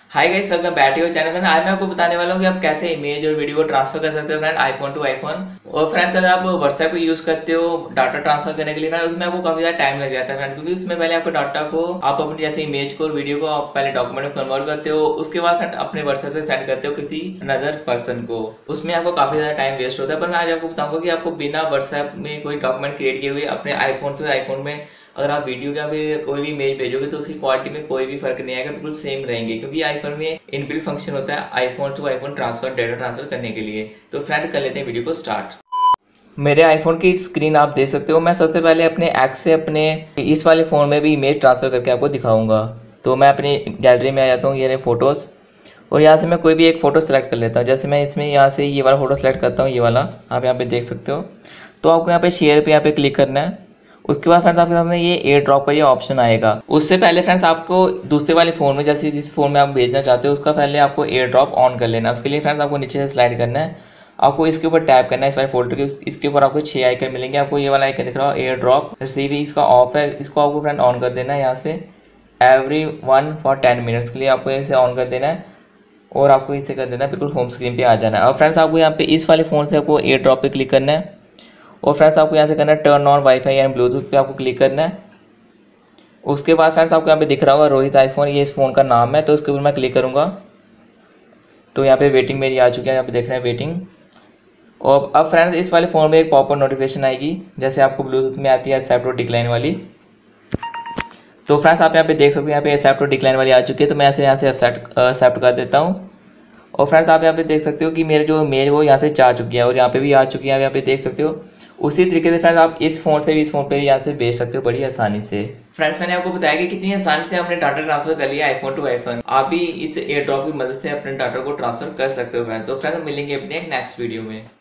Hi guys, welcome back to your channel. Friend आज मैं आपको बताने वाला हूँ कि आप कैसे इमेज और वीडियो को ट्रांसफर कर सकते हो फ्रेंड, आईफोन टू आईफोन। और फ्रेंड्स अगर आप व्हाट्सएप को यूज करते हो डाटा ट्रांसफर करने के लिए फ्रेंड, उसमें आपको काफी ज्यादा टाइम लग जाता है फ्रेंड, क्योंकि उसमें पहले आपको डाटा को आप अपनी जैसे इमेज को और वीडियो को आप पहले डॉक्यूमेंट में कन्वर्ट करते हो, उसके बाद फ्रेंड अपने व्हाट्सएप पे सेंड करते हो किसी अनदर पर्सन को। उसमें आपको काफी ज्यादा टाइम वेस्ट होता है। पर मैं आज आपको बताऊंगा कि आपको बिना व्हाट्सएप में कोई डॉक्यूमेंट क्रिएट किए हुए अपने आईफोन से आईफोन में अगर आप वीडियो या फिर कोई भी इमेज भेजोगे तो उसकी क्वालिटी में कोई भी फर्क नहीं आएगा, बिल्कुल सेम रहेंगे, क्योंकि आईफोन में इनबिल्ट फंक्शन होता है iPhone to iPhone transfer, data transfer करने के लिए। तो फ्रेंड कर लेते हैं वीडियो को स्टार्ट। मेरे आईफोन की स्क्रीन आप देख सकते हो। मैं सबसे पहले अपने एक्स से अपने इस वाले फ़ोन में भी इमेज ट्रांसफ़र करके आपको दिखाऊंगा। तो मैं अपनी गैलरी में आ जाता हूँ, ये रहे फ़ोटोज़, और यहाँ से मैं कोई भी एक फ़ोटो सेलेक्ट कर लेता हूँ। जैसे मैं इसमें यहाँ से ये वाला फ़ोटो सेलेक्ट करता हूँ, ये वाला आप यहाँ पे देख सकते हो। तो आपको यहाँ पे शेयर पे यहाँ पे क्लिक करना है। उसके बाद फ्रेंड्स आपके सामने ये एयर ड्रॉप का ये ऑप्शन आएगा। उससे पहले फ्रेंड्स आपको दूसरे वाले फ़ोन में, जैसे जिस फ़ोन में आप भेजना चाहते हो उसका पहले आपको एयर ड्रॉप ऑन कर लेना है। उसके लिए फ्रेंड्स आपको नीचे से स्लाइड करना है, आपको इसके ऊपर टैप करना है, इस वाले फोल्डर के इसके ऊपर आपको 6 आइकन मिलेंगे। आपको ये वाला आइकन दिख रहा है एयर ड्रॉप रिसीव, इसका ऑफ है, इसको आपको फ्रेंड ऑन कर देना है। यहाँ से एवरी वन फॉर 10 मिनट्स के लिए आपको इसे ऑन कर देना है और आपको इसे कर देना है, बिल्कुल होम स्क्रीन पे आ जाना है। और फ्रेंड्स आपको यहाँ पे इस वाले फ़ोन से आपको एयर ड्रॉप पे क्लिक करना है और फ्रेंड्स आपको यहाँ से करना है turn on wifi and bluetooth पे आपको क्लिक करना है। उसके बाद फ्रेंड्स आपको यहाँ पे दिख रहा होगा रोहित आईफोन, ये इस फ़ोन का नाम है। तो उसके ऊपर मैं क्लिक करूँगा तो यहाँ पे वेटिंग मेरी आ चुकी है, यहाँ पे देख रहे हैं वेटिंग। और अब फ्रेंड्स इस वाले फ़ोन में एक पॉपअप नोटिफिकेशन आएगी, जैसे आपको ब्लूटूथ में आती है एक्सेप्ट और डिक्लाइन वाली। तो फ्रेंड्स आप यहाँ पे देख सकते हो, यहाँ पे एक्सेप्ट और डिक्लाइन वाली आ चुकी है। तो मैं ऐसे यहाँ से एक्सेप्ट कर देता हूँ। और फ्रेंड्स आप यहाँ पे देख सकते हो कि मेरे जो मेल वो यहाँ से जा चुकी है और यहाँ पे भी आ चुकी है, आप यहाँ पे देख सकते हो। उसी तरीके से फ्रेंड्स आप इस फ़ोन से भी इस फ़ोन पे यहाँ से भेज सकते हो बड़ी आसानी से। फ्रेंड्स मैंने आपको बताया कि कितनी आसानी से हमने डाटा ट्रांसफर कर लिया आईफोन टू आईफोन। आप भी इस एयर ड्रॉप की मदद से अपने डाटा को ट्रांसफर कर सकते हो फ्रेंड्स। तो फ्रेंड्स मिलेंगे अपने नेक्स्ट वीडियो में।